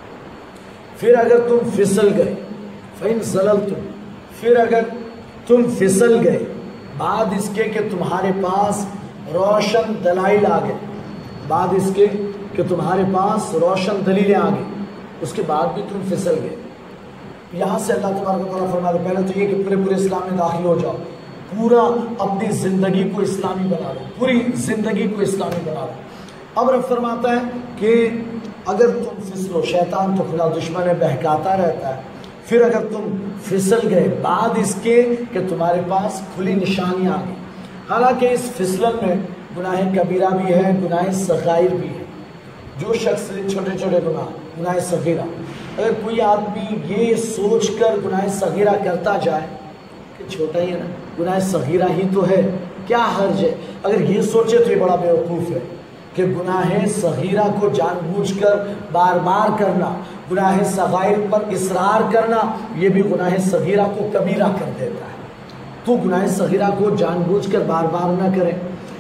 پھر اگر تم پھسل گئے، فَإِن زَلَلْتُم، پھر اگر تم پھسل گئے بعد اس کے کہ تمہارے پاس روشن دلائل آ گئے، بعد اس کے کہ تمہارے پاس روشن دلیلیں آ گئی، اس کے بعد بھی تم پھسل گئے۔ یہاں سے اللہ تبارک و تعالیٰ فرما رہے پہلے تو یہ کہ پورے پورے اسلام میں داخل ہو جاؤ، پورا اپنی زندگی کو اسلامی بنا لو، پوری زندگی کو اسلامی بنا لو۔ اب رب فرماتا ہے کہ اگر تم پھسلو، شیطان تو کھلا دشمن ہے، بہکاتا رہتا ہے، پھر اگر تم پھسل گئے بعد اس کے کہ تمہارے پاس کھلی نشانیاں آ گئی۔ حالانکہ اس پھسلن میں گناہ کبیرہ بھی ہے، گناہ صغائر بھی ہے۔ جو شخص چھوٹے چھوٹے گناہ، گناہ صغیرہ، اگر کوئی آدمی یہ سوچ کر گناہ صغیرہ کرتا جائے کہ چھوٹا ہی ہے نا، گناہ صغیرہ ہی تو ہے، کیا حرج ہے، اگر یہ سوچے تو یہ بڑا بیوقوف ہے کہ گناہ صغیرہ کو جان بوجھ کر بار بار کرنا، گناہ صغائر پر اصرار کرنا، یہ بھی گناہ صغیرہ کو کبیرہ کر دیتا ہے۔ تو گناہ صغیرہ کو جان بوجھ کر بار بار نہ کریں،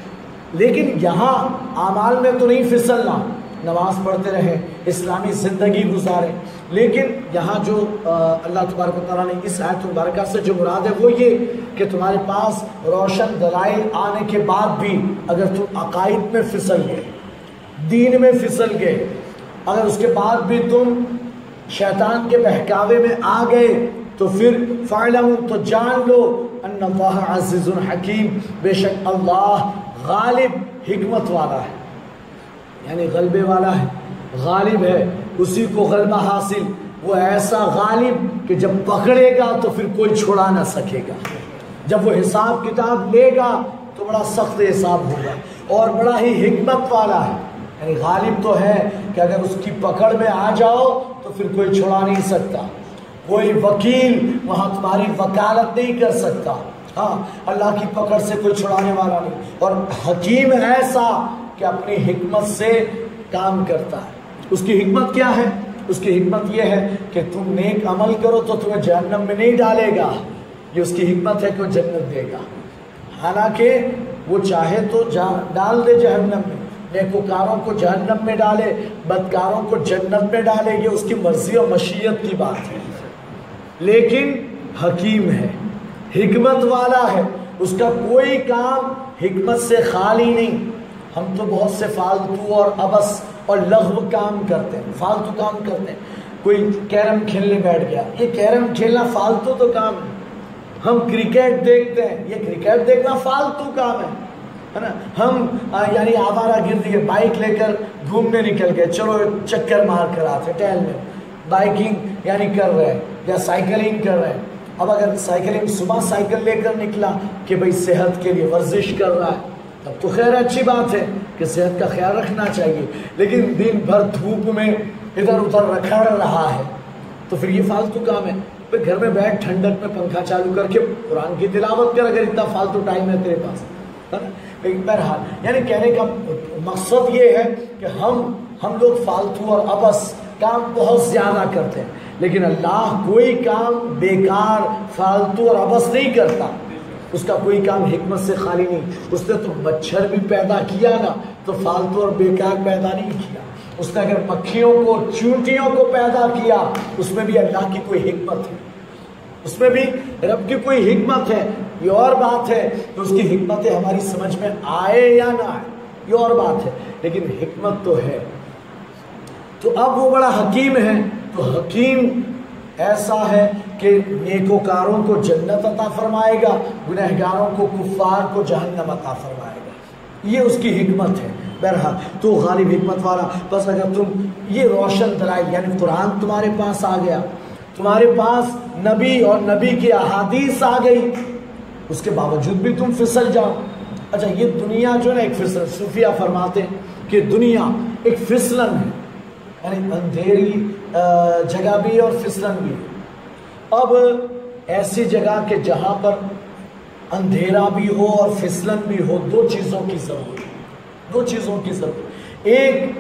لیکن یہاں اعمال میں تو نہیں پھسلنا، نماز پڑھتے رہیں، اسلامی زندگی گزاریں، لیکن یہاں جو اللہ تبارک و تعالیٰ نے اس آیت مبارکہ سے جو مراد ہے وہ یہ کہ تمہارے پاس روشن دلائل آنے کے بعد بھی اگر تم عقائد میں پھسل گئے، دین میں پھسل گئے، اگر اس کے بعد بھی تم شیطان کے بہکاوے میں آ گئے تو پھر فَاعْلَمُوا، تو جان لو ان اللہ عزیز حکیم، بے شک اللہ غالب حکمت والا ہے، یعنی غلبے والا ہے، غالب ہے، اسی کو غلبہ حاصل، وہ ایسا غالب کہ جب پکڑے گا تو پھر کوئی چھڑا نہ سکے گا، جب وہ حساب کتاب لے گا تو بڑا سخت حساب ہوگا، اور بڑا ہی حکمت والا ہے، یعنی غالب تو ہے کہ اگر اس کی پکڑ میں آ جاؤ تو پھر کوئی چھڑا نہیں سکتا، کوئی وکیل وہاں تمہاری وکالت نہیں کر سکتا، ہاں اللہ کی پکڑ سے کوئی چھڑانے والا نہیں، اور حکیم ایسا کہ اپنی حکمت سے کام کرتا ہے۔ اس کی حکمت کیا ہے؟ اس کی حکمت یہ ہے کہ تم نیک عمل کرو تو تمہیں جہنم میں نہیں ڈالے گا، یہ اس کی حکمت ہے کہ وہ جنت دے گا، حالانکہ وہ چاہے تو ڈال دے جہنم میں، نیکوکاروں کو جہنم میں ڈالے، بدکاروں کو جنت میں ڈالے، یہ اس کی مرضی اور مشیت کی بات ہے، لیکن حکیم ہے، حکمت والا ہے، اس کا کوئی کام حکمت سے خالی نہیں۔ ہم تو بہت سے فالتو اور عبث اور لغو کام کرتے ہیں، فالتو کام کرتے ہیں، کوئی کیرم کھیلنے بیٹھ گیا، یہ کیرم کھیلنا فالتو تو کام ہے، ہم کرکٹ دیکھتے ہیں، یہ کرکٹ دیکھنا فالتو کام ہے، ہے نا، ہم یعنی آوارہ گردی کے بائک لے کر گھومنے نکل گئے، چلو چکر مار کر آتے، ٹہل میں بائکنگ یعنی کر رہے ہیں یا سائیکلنگ کر رہے ہیں۔ اب اگر سائیکلنگ صبح سائیکل لے کر نکلا کہ بھئی صحت کے لیے ورزش کر رہا ہے، اب تو خیر اچھی بات ہے کہ صحت کا خیال رکھنا چاہیے، لیکن دن بھر دھوپ میں ادھر ادھر رکھڑ رہا ہے تو پھر یہ فالتو کام ہے۔ پھر گھر میں بیٹھ ٹھنڈک میں پنکھا چالو کر کے قرآن کی تلاوت کر، اگر اتنا فالتو ٹائم ہے تیرے پاس، ہے نا۔ بہرحال یعنی کہنے کا مقصد یہ ہے کہ ہم ہم لوگ فالتو اور عبث کام بہت زیادہ کرتے ہیں، لیکن اللہ کوئی کام بیکار، فالتو اور عبث نہیں کرتا، اس کا کوئی کام حکمت سے خالی نہیں. اس نے تو مچھر بھی پیدا کیا نا تو فالتو اور بیکار پیدا نہیں کیا. اس نے اگر مکھیوں کو چونٹیوں کو پیدا کیا اس میں بھی اللہ کی کوئی حکمت ہے, اس میں بھی رب کی کوئی حکمت ہے. یہ اور بات ہے کہ اس کی حکمتیں ہماری سمجھ میں آئے یا نہ آئے, یہ اور بات ہے, لیکن حکمت تو ہے. تو اب وہ بڑا حکیم ہے. تو حکیم ایسا ہے کہ نیکوکاروں کو جنت عطا فرمائے گا, گنہگاروں کو کفار کو جہنم عطا فرمائے گا. یہ اس کی حکمت ہے. بہرحال تو غالب حکمت والا. بس اگر تم یہ روشن دلائل یعنی قرآن تمہارے پاس آ گیا, تمہارے پاس نبی اور نبی کی احادیث آ گئی, اس کے باوجود بھی تم پھسل جاؤ. اچھا یہ دنیا جو ہے ایک پھسل, صوفیہ فرماتے ہیں کہ دنیا ایک پھسلن ہے, یعنی اندھیری جگہ بھی اور پھسلن بھی. اب ایسی جگہ کہ جہاں پر اندھیرا بھی ہو اور پھسلن بھی ہو, دو چیزوں کی ضرورت, دو چیزوں کی ضرورت. ایک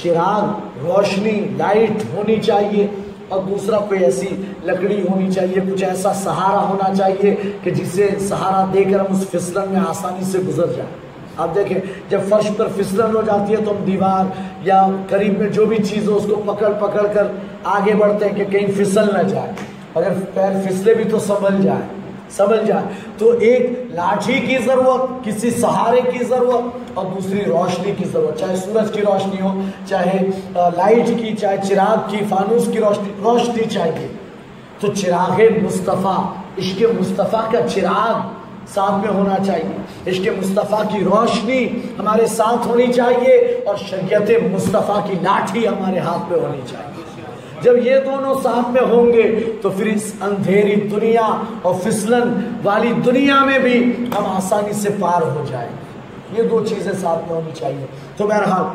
چراغ روشنی لائٹ ہونی چاہیے, اور دوسرا کوئی ایسی لکڑی ہونی چاہیے, کچھ ایسا سہارا ہونا چاہیے کہ جسے سہارا دے کر ہم اس پھسلن میں آسانی سے گزر جائیں. آپ دیکھیں جب فرش پر پھسلن ہو جاتی ہے تو ہم دیوار یا قریب میں جو بھی چیز ہو اس کو پکڑ پکڑ کر آگے بڑھتے ہیں کہ کہیں پھسل نہ جائے, اگر پیر پھسلے بھی تو سنبھل جائے سنبھل جائے. تو ایک لاٹھی کی ضرورت, کسی سہارے کی ضرورت, اور دوسری روشنی کی ضرورت, چاہے سورج کی روشنی ہو, چاہے لائٹ کی, چاہے چراغ کی, فانوس کی روشنی روشنی چاہیے. تو چراغ مصطفیٰ, عشق مصطفیٰ کا چراغ ساتھ میں ہونا چاہیے, عشق مصطفیٰ کی روشنی ہمارے ساتھ ہونی چاہیے, اور شریعت مصطفیٰ کی لاٹھی ہمارے ہاتھ میں ہونی چاہیے. جب یہ دونوں ساتھ میں ہوں گے تو پھر اس اندھیری دنیا اور پھسلن والی دنیا میں بھی ہم آسانی سے پار ہو جائیں. یہ دو چیزیں ساتھ میں ہونی چاہیے. تو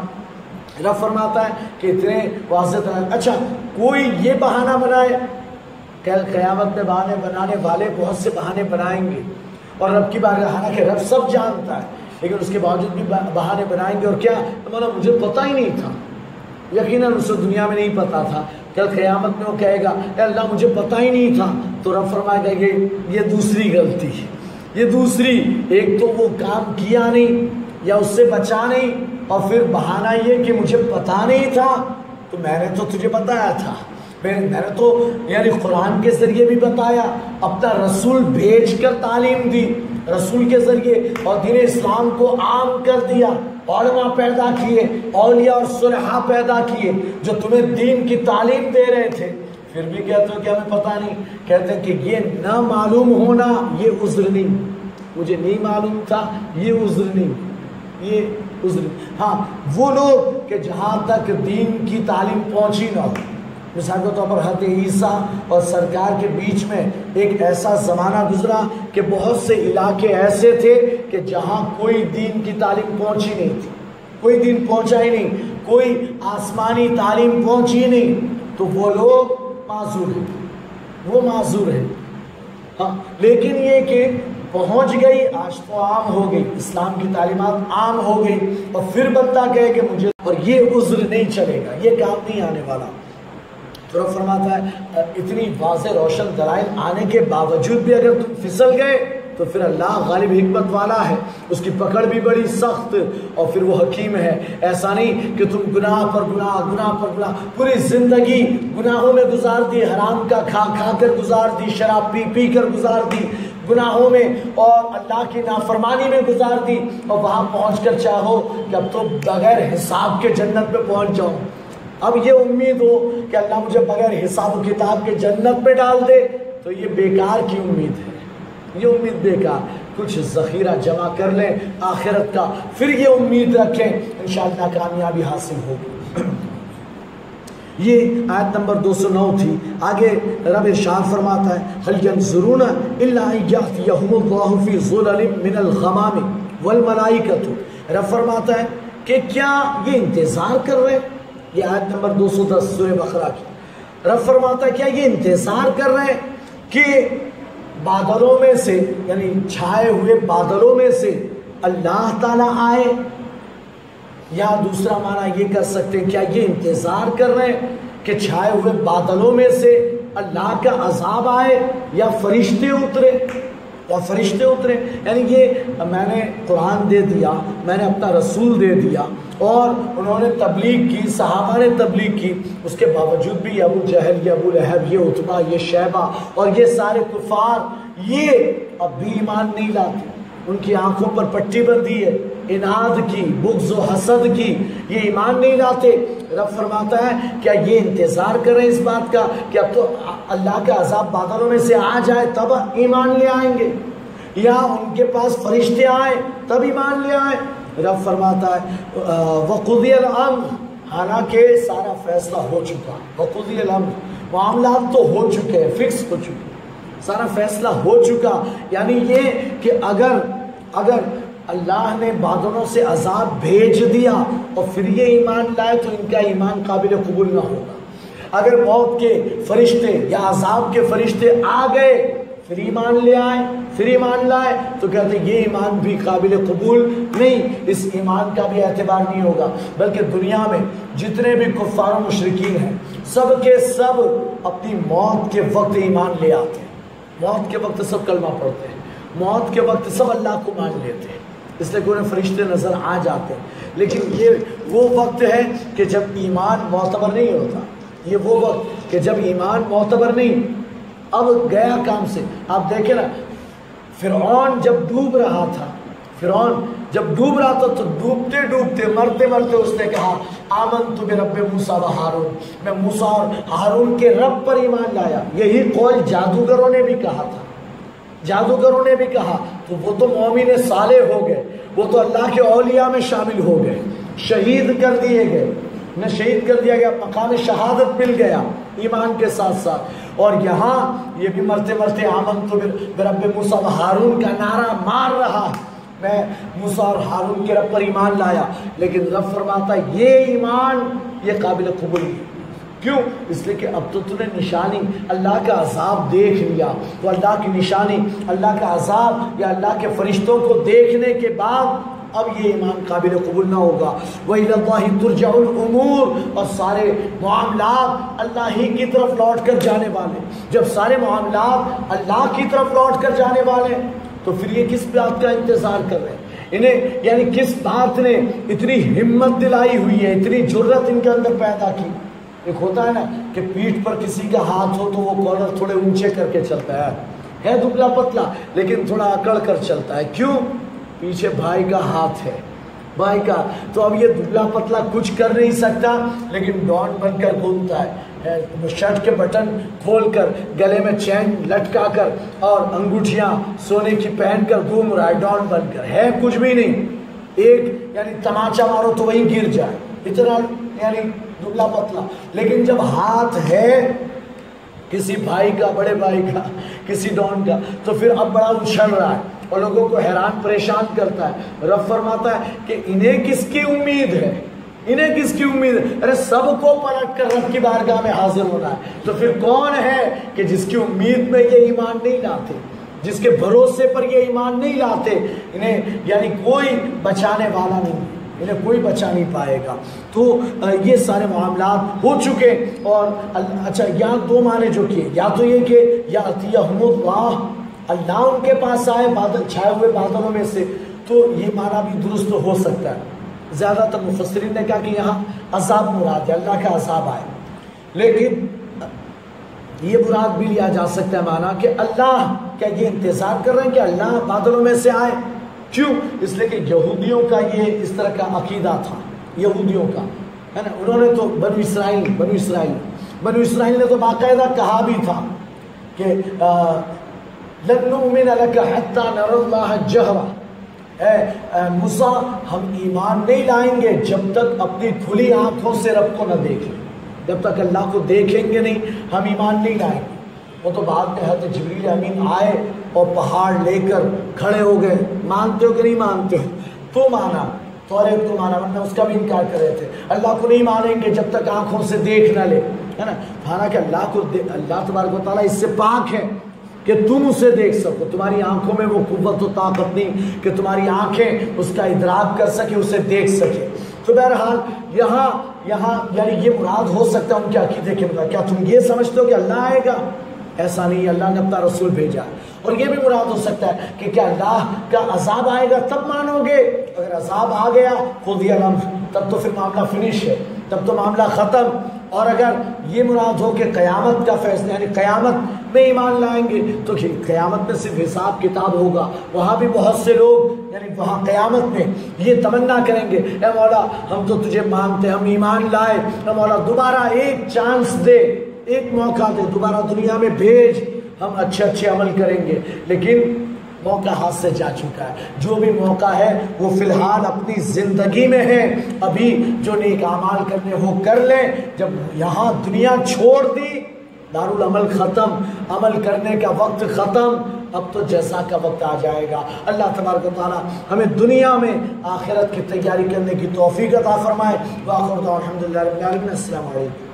بہرحال رب فرماتا ہے کہ اتنے واضح طرح. اچھا کوئی یہ بہانہ بنائے, کل قیامت میں بہانے بنانے والے بہت سے بہانے بنائیں گے, اور رب کی بارگاہ, حالانکہ رب سب جانتا ہے, لیکن اس کے باوجود بھی بہانے بنائیں گے. اور کیا ہمارا مجھے پتہ ہی نہیں تھا, یقیناً اسے دنیا میں نہیں پتا تھا. کل قیامت میں وہ کہے گا اے اللہ مجھے پتہ ہی نہیں تھا, تو رب فرمائے گا کہ یہ دوسری غلطی, یہ دوسری, ایک تو وہ کام کیا نہیں یا اس سے بچا نہیں, اور پھر بہانہ یہ کہ مجھے پتہ نہیں تھا, تو میں نے تو تجھے بتایا تھا, میں نے تو یعنی قرآن کے ذریعے بھی بتایا, اپنا رسول بھیج کر تعلیم دی, رسول کے ذریعے, اور دین اسلام کو عام کر دیا, علماء پیدا کیے, اولیاء اور صلحاء پیدا کیے جو تمہیں دین کی تعلیم دے رہے تھے. پھر بھی کہتے ہو کہ ہمیں پتہ نہیں. کہتے ہیں کہ یہ نہ معلوم ہونا یہ عذر نہیں, مجھے نہیں معلوم تھا یہ عذر نہیں, یہ عذر. ہاں وہ لوگ کہ جہاں تک دین کی تعلیم پہنچی نہ ہو, مثال کے طور پر حضرت عیسیٰ اور سرکار کے بیچ میں ایک ایسا زمانہ گزرا کہ بہت سے علاقے ایسے تھے کہ جہاں کوئی دین کی تعلیم پہنچی نہیں تھی, کوئی دین پہنچا ہی نہیں, کوئی آسمانی تعلیم پہنچی نہیں. تو وہ لوگ معذور ہیں, وہ معذور ہیں. ہاں لیکن یہ کہ پہنچ گئی, آج تو عام ہو گئی, اسلام کی تعلیمات عام ہو گئی, اور پھر بندہ کہے کہ مجھے, اور یہ عذر نہیں چلے گا, یہ کام نہیں آنے والا. تو رب فرماتا ہے اتنی واضح روشن دلائل آنے کے باوجود بھی اگر تم پھسل گئے تو پھر اللہ غالب حکمت والا ہے, اس کی پکڑ بھی بڑی سخت, اور پھر وہ حکیم ہے. ایسا نہیں کہ تم گناہ پر گناہ گناہ پر گناہ پوری زندگی گناہوں میں گزار دی, حرام کا کھا کھا کر گزار دی, شراب پی پی کر گزار دی, گناہوں میں اور اللہ کی نافرمانی میں گزار دی, اور وہاں پہنچ کر چاہو کہ اب تو بغیر حساب کے جنت میں پہنچ جاؤں. اب یہ امید ہو کہ اللہ مجھے بغیر حساب و کتاب کے جنت میں ڈال دے, تو یہ بیکار کی امید ہے, یہ امید بیکار. کچھ ذخیرہ جمع کر لیں آخرت کا, پھر یہ امید رکھیں, انشاءاللہ کامیابی حاصل ہوگی. یہ آیت نمبر دو سو نو تھی. آگے رب ارشاد فرماتا ہے هل ينظرون الا ان يأتيهم الله في ظلل من الغمام والملائكة. رب فرماتا ہے کہ کیا یہ انتظار کر رہے, یہ آیت نمبر دو سو دس سورہ بقرہ کی. رب فرماتا ہے کیا یہ انتظار کر رہے ہیں کہ بادلوں میں سے, یعنی چھائے ہوئے بادلوں میں سے اللہ تعالیٰ آئے, یا دوسرا معنی یہ کر سکتے ہیں کیا یہ انتظار کر رہے ہیں کہ چھائے ہوئے بادلوں میں سے اللہ کا عذاب آئے یا فرشتے اترے. اور فرشتے اترے. یعنی یہ میں نے قرآن دے دیا, میں نے اپنا رسول دے دیا, اور انہوں نے تبلیغ کی, صحابہ نے تبلیغ کی, اس کے باوجود بھی یہ ابو جہل, یہ ابو لہب, یہ عتبہ, یہ شیبہ اور یہ سارے کفار یہ اب بھی ایمان نہیں لاتے. ان کی آنکھوں پر پٹی بندھی ہے اناد کی, بغض و حسد کی, یہ ایمان نہیں لاتے. رب فرماتا ہے کیا یہ انتظار کر رہے ہیں اس بات کا کہ اب تو اللہ کا عذاب بادلوں میں سے آ جائے تب ایمان لے آئیں گے, یا ان کے پاس فرشتے آئیں تب ایمان لے آئیں؟ رب فرماتا ہے وَقُضِيَ الْأَمْرُ, حالانکہ سارا فیصلہ ہو چکا. وَقُضِيَ الْأَمْرُ, معاملات تو ہو چکے, فکس ہو چکے, سارا فیصلہ ہو چکا. یعنی یہ کہ اگر اگر اللہ نے بادلوں سے عذاب بھیج دیا اور پھر یہ ایمان لائے تو ان کا ایمان قابل قبول نہ ہوگا. اگر موت کے فرشتے یا عذاب کے فرشتے آ گئے پھر ایمان لے آئے, پھر ایمان لائے, تو کہتے ہیں یہ ایمان بھی قابل قبول نہیں, اس ایمان کا بھی اعتبار نہیں ہوگا. بلکہ دنیا میں جتنے بھی کفار و مشرکین ہیں سب کے سب اپنی موت کے وقت ایمان لے آتے ہیں. موت کے وقت سب کلمہ پڑھتے ہیں, موت کے وقت سب اللہ کو مان لیتے ہیں, اس لیے کہ انہیں فرشتے نظر آ جاتے ہیں. لیکن یہ وہ وقت ہے کہ جب ایمان معتبر نہیں ہوتا, یہ وہ وقت کہ جب ایمان معتبر نہیں. اب گیا کام سے. آپ دیکھیں نا, فرعون جب ڈوب رہا تھا, فرعون جب ڈوب رہا تھا تو ڈوبتے ڈوبتے مرتے مرتے اس نے کہا آمنت برب موسیٰ و ہارون, میں موسیٰ اور ہارون کے رب پر ایمان لایا. یہی قول جادوگروں نے بھی کہا تھا, جادوگروں نے بھی کہا. تو وہ تو مومن صالح ہو گئے, وہ تو اللہ کے اولیاء میں شامل ہو گئے, شہید کر دیے گئے, نہ شہید کر دیا گیا, مقام شہادت مل گیا ایمان کے ساتھ ساتھ. اور یہاں یہ بھی مرتے مرتے آمنت برب موسیٰ و ہارون کا نعرہ مار رہا, میں موسیٰ اور ہارون کے رب پر ایمان لایا. لیکن رب فرماتا یہ ایمان یہ قابل قبول نہیں. کیوں؟ اس لیے کہ اب تو تُو نے نشانی اللہ کا عذاب دیکھ لیا, تو اللہ کی نشانی اللہ کا عذاب یا اللہ کے فرشتوں کو دیکھنے کے بعد اب یہ ایمان قابل قبول نہ ہوگا. وَإِلَى اللَّهِ تُرْجَعُ الْأُمُورِ, اور سارے معاملات اللہ ہی کی طرف لوٹ کر جانے والے. جب سارے معاملات اللہ کی طرف لوٹ کر جانے والے تو پھر یہ کس بات کا انتظار کر رہے ہیں انہیں, یعنی کس بات نے اتنی ہمت دلائی ہوئی ہے, اتنی جرت ان کے اندر پیدا کی. ایک ہوتا ہے نا کہ پیٹھ پر کسی کا ہاتھ ہو تو وہ کالر تھوڑے اونچے کر کے چلتا ہے, ہے دبلا پتلا لیکن تھوڑا اکڑ کر چلتا ہے. کیوں؟ پیچھے بھائی کا ہاتھ ہے, بھائی کا. تو اب یہ دبلا پتلا کچھ کر نہیں سکتا لیکن ڈان بن کر گھومتا ہے, شرٹ کے بٹن کھول کر, گلے میں چین لٹکا کر اور انگوٹھیاں سونے کی پہن کر گھوم رہا ہے ڈان بن کر. ہے کچھ بھی نہیں, ایک یعنی تماچا مارو تو وہی گر جائے, اتنا یعنی دبلا پتلا. لیکن جب ہاتھ ہے کسی بھائی کا, بڑے بھائی کا, کسی ڈان کا, تو پھر اب بڑا اچھل رہا ہے اور لوگوں کو حیران پریشان کرتا ہے. رب فرماتا ہے کہ انہیں کس کی امید ہے, انہیں کس کی امید ہے؟ ارے سب کو پلٹ کر رب کی بارگاہ میں حاضر ہونا ہے. تو پھر کون ہے کہ جس کی امید میں یہ ایمان نہیں لاتے, جس کے بھروسے پر یہ ایمان نہیں لاتے؟ انہیں یعنی کوئی بچانے والا نہیں, انہیں کوئی بچا نہیں پائے گا. تو یہ سارے معاملات ہو چکے. اور اچھا یہاں دو معنی جو کیے, یا تو یہ کہ یا اتیہم اللہ, اللہ ان کے پاس آئے بادل چھائے ہوئے بادلوں میں سے, تو یہ معنی بھی درست ہو سکتا ہے. زیادہ تر مفسرین نے کہا کہ یہاں عذاب مراد ہے, اللہ کا عذاب آئے. لیکن یہ مراد بھی لیا جا سکتا ہے معنی کہ اللہ کیا یہ انتظار کر رہے ہیں کہ اللہ بادلوں میں سے آئے. کیوں؟ اس لیے کہ یہودیوں کا یہ اس طرح کا عقیدہ تھا, یہودیوں کا ہے نا. انہوں نے تو بنو اسرائیل بنو اسرائیل بنو اسرائیل نے تو باقاعدہ کہا بھی تھا کہ لَن نُؤْمِنَ لَكَ حَتَّى نَرَى اللَّهَ جَهْرًا, اے موسیٰ ہم ایمان نہیں لائیں گے جب تک اپنی کھلی آنکھوں سے رب کو نہ دیکھیں. جب تک اللہ کو دیکھیں گے نہیں ہم ایمان نہیں لائیں گے. وہ تو بعد میں حضرت جبریل امین آئے اور پہاڑ لے کر کھڑے ہو گئے. مانتے ہو کہ نہیں مانتے ہو؟ تو مانا, توریت کو مانا, ورنہ اس کا بھی انکار کر رہے تھے. اللہ کو نہیں مانیں گے جب تک آنکھوں سے دیکھ نہ لے, ہے نا. حالانکہ اللہ کو اللہ تبارک و تعالیٰ اس سے پاک ہے کہ تم اسے دیکھ سکو. تمہاری آنکھوں میں وہ قوت و طاقت نہیں کہ تمہاری آنکھیں اس کا ادراک کر سکے, اسے دیکھ سکے. تو بہرحال یہاں یہاں یعنی یہ مراد ہو سکتا ہے ان کے عقیدے کے مطابق. کیا تم یہ سمجھتے ہو کہ اللہ آئے گا؟ ایسا نہیں، اللہ نے اپنا رسول بھیجا۔ اور یہ بھی مراد ہو سکتا ہے کہ کیا اللہ کا عذاب آئے گا تب مانو گے؟ اگر عذاب آ گیا قضی الامر، تب تو پھر معاملہ فنش ہے، تب تو معاملہ ختم۔ اور اگر یہ مراد ہو کہ قیامت کا فیصلہ یعنی قیامت میں ایمان لائیں گے تو قیامت میں صرف حساب کتاب ہوگا، وہاں بھی بہت سے لوگ یعنی وہاں قیامت میں یہ تمنا کریں گے اے مولا ہم تو تجھے مانتے، ہم ایمان لائے، اے مولا دوبارہ ایک چانس دے، ایک موقع دے، دوبارہ دنیا میں بھیج، ہم اچھے اچھے عمل کریں گے۔ لیکن موقع ہاتھ سے جا چکا ہے، جو بھی موقع ہے وہ فی الحال اپنی زندگی میں ہے، ابھی جو نیک اعمال کرنے ہو کر لیں، جب یہاں دنیا چھوڑ دی دارالعمل ختم، عمل کرنے کا وقت ختم، اب تو جزا کا وقت آ جائے گا۔ اللہ تبارک و تعالی ہمیں دنیا میں آخرت کی تیاری کرنے کی توفیق عطا فرمائے۔ وآخر دعوانا الحمدللہ رب العالمین۔ السلام علیکم۔